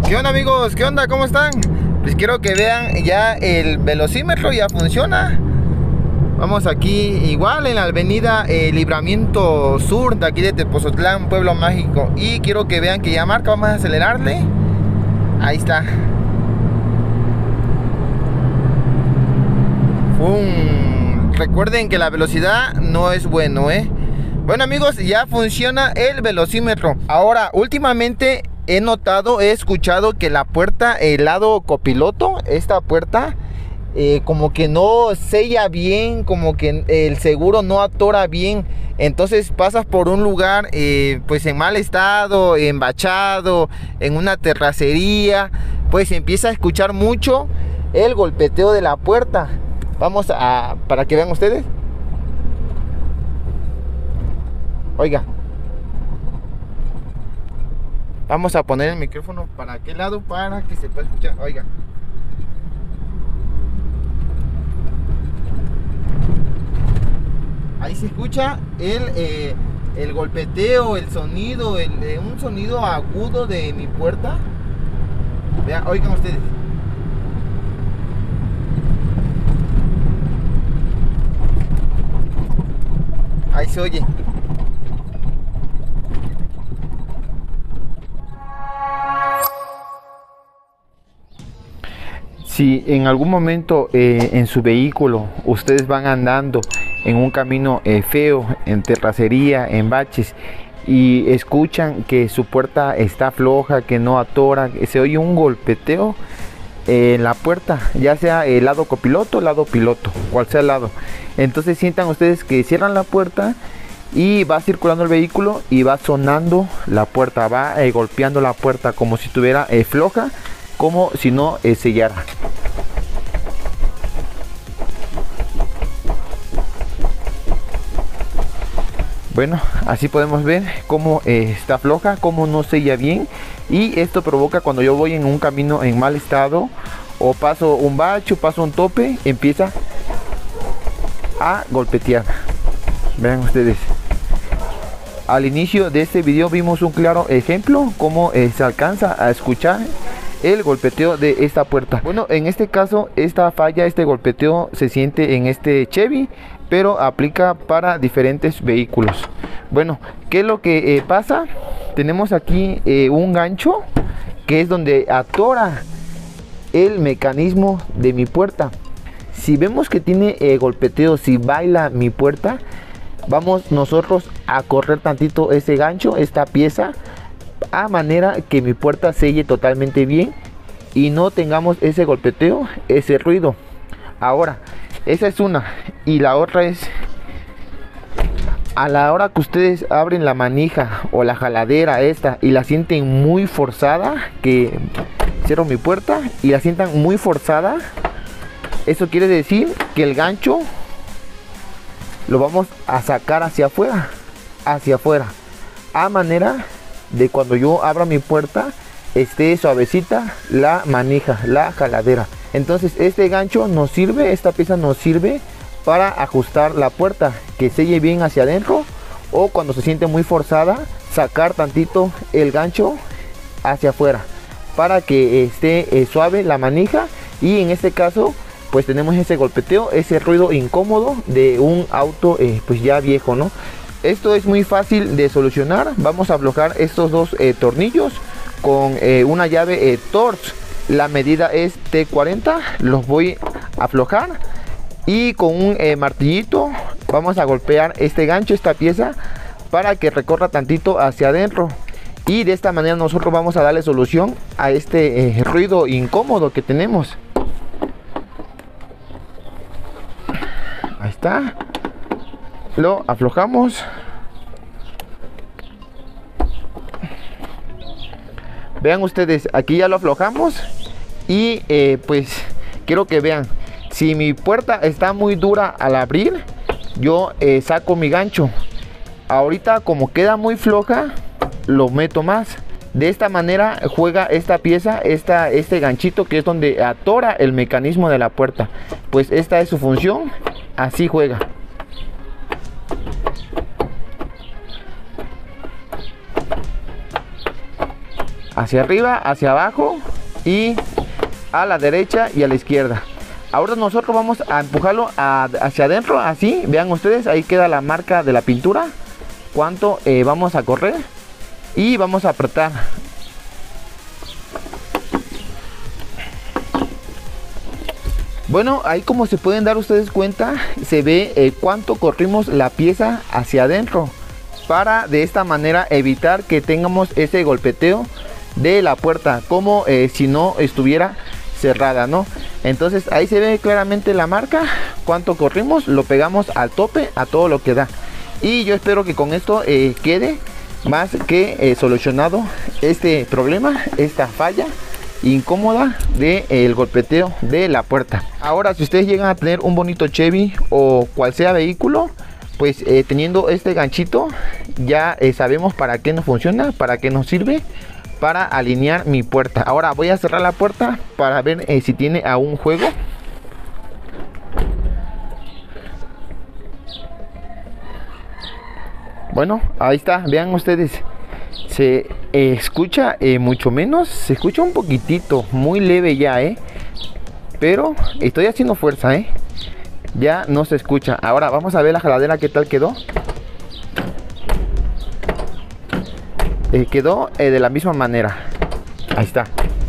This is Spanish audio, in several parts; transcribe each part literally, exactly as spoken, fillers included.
¿Qué onda, amigos? ¿Qué onda? ¿Cómo están? Pues quiero que vean ya el velocímetro ya funciona. Vamos aquí igual en la avenida eh, Libramiento Sur de aquí de Tepozotlán, Pueblo Mágico. Y quiero que vean que ya marca. Vamos a acelerarle. Ahí está. ¡Fum! Recuerden que la velocidad no es bueno, ¿eh? Bueno, amigos, ya funciona el velocímetro. Ahora, últimamente he notado, he escuchado que la puerta, el lado copiloto, esta puerta, eh, como que no sella bien, como que el seguro no atora bien. Entonces pasas por un lugar eh, pues en mal estado, embachado, en una terracería, pues empieza a escuchar mucho el golpeteo de la puerta. Vamos a, para que vean ustedes. Oiga. Vamos a poner el micrófono para aquel lado para que se pueda escuchar. Oiga. Ahí se escucha el, eh, el golpeteo, el sonido, el, eh, un sonido agudo de mi puerta. Vean, oigan ustedes. Ahí se oye. Si en algún momento eh, en su vehículo ustedes van andando en un camino eh, feo, en terracería, en baches, y escuchan que su puerta está floja, que no atora, que se oye un golpeteo eh, en la puerta, ya sea el lado copiloto o el lado piloto, cual sea el lado, entonces sientan ustedes que cierran la puerta y va circulando el vehículo y va sonando la puerta, va eh, golpeando la puerta como si estuviera eh, floja, como si no eh, sellara. Bueno, así podemos ver cómo eh, está floja, cómo no sella bien, y esto provoca cuando yo voy en un camino en mal estado o paso un bacho, paso un tope, empieza a golpetear. Vean ustedes. Al inicio de este video vimos un claro ejemplo cómo eh, se alcanza a escuchar el golpeteo de esta puerta. Bueno, en este caso esta falla, este golpeteo se siente en este Chevy, pero aplica para diferentes vehículos. Bueno, ¿qué es lo que eh, pasa? Tenemos aquí eh, un gancho que es donde atora el mecanismo de mi puerta. Si vemos que tiene eh, golpeteo, si baila mi puerta, vamos nosotros a correr tantito ese gancho, esta pieza, a manera que mi puerta selle totalmente bien y no tengamos ese golpeteo, ese ruido. Ahora, esa es una, y la otra es a la hora que ustedes abren la manija o la jaladera esta y la sienten muy forzada, que cierro mi puerta y la sientan muy forzada, eso quiere decir que el gancho lo vamos a sacar hacia afuera, hacia afuera, a manera de cuando yo abra mi puerta esté suavecita la manija, la jaladera. Entonces este gancho nos sirve, esta pieza nos sirve para ajustar la puerta, que selle bien hacia adentro, o cuando se siente muy forzada, sacar tantito el gancho hacia afuera para que esté eh, suave la manija. Y en este caso pues tenemos ese golpeteo, ese ruido incómodo de un auto eh, pues ya viejo, ¿no? Esto es muy fácil de solucionar. Vamos a aflojar estos dos eh, tornillos con eh, una llave eh, Torx. La medida es T cuarenta. Los voy a aflojar y con un eh, martillito vamos a golpear este gancho, esta pieza, para que recorra tantito hacia adentro. Y de esta manera nosotros vamos a darle solución a este eh, ruido incómodo que tenemos. Ahí está. Lo aflojamos. Vean ustedes, aquí ya lo aflojamos. Y eh, pues quiero que vean, si mi puerta está muy dura al abrir, yo eh, saco mi gancho. Ahorita como queda muy floja, lo meto más. De esta manera juega esta pieza, esta, este ganchito, que es donde atora el mecanismo de la puerta. Pues esta es su función, así juega. hacia arriba, hacia abajo y a la derecha y a la izquierda. Ahora nosotros vamos a empujarlo a, hacia adentro, así, vean ustedes, ahí queda la marca de la pintura. Cuánto eh, vamos a correr y vamos a apretar. Bueno, ahí como se pueden dar ustedes cuenta, se ve eh, cuánto corrimos la pieza hacia adentro, para de esta manera evitar que tengamos ese golpeteo de la puerta, como eh, si no estuviera cerrada, ¿no? Entonces ahí se ve claramente la marca, cuánto corrimos, lo pegamos al tope, a todo lo que da. Y yo espero que con esto eh, quede más que eh, solucionado este problema, esta falla incómoda de eh, el golpeteo de la puerta. Ahora, si ustedes llegan a tener un bonito Chevy o cual sea vehículo, pues eh, teniendo este ganchito ya eh, sabemos para qué nos funciona, para qué nos sirve, para alinear mi puerta. Ahora voy a cerrar la puerta para ver eh, si tiene aún juego. Bueno, ahí está, vean ustedes, se eh, escucha eh, mucho menos, se escucha un poquitito, muy leve ya, eh, pero estoy haciendo fuerza, eh, ya no se escucha. Ahora vamos a ver la jaladera qué tal quedó. Eh, quedó eh, de la misma manera, ahí está,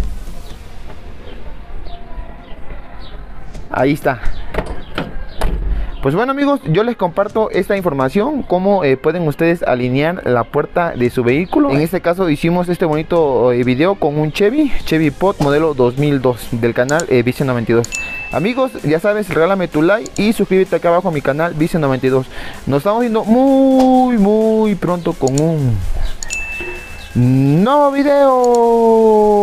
ahí está. Pues bueno amigos, yo les comparto esta información, cómo eh, pueden ustedes alinear la puerta de su vehículo. En este caso hicimos este bonito eh, video con un Chevy, Chevy Pot modelo dos mil dos del canal eh, Vice noventa y dos. Amigos, ya sabes, regálame tu like y suscríbete acá abajo a mi canal Vice noventa y dos. Nos estamos viendo muy muy pronto con un nuevo video.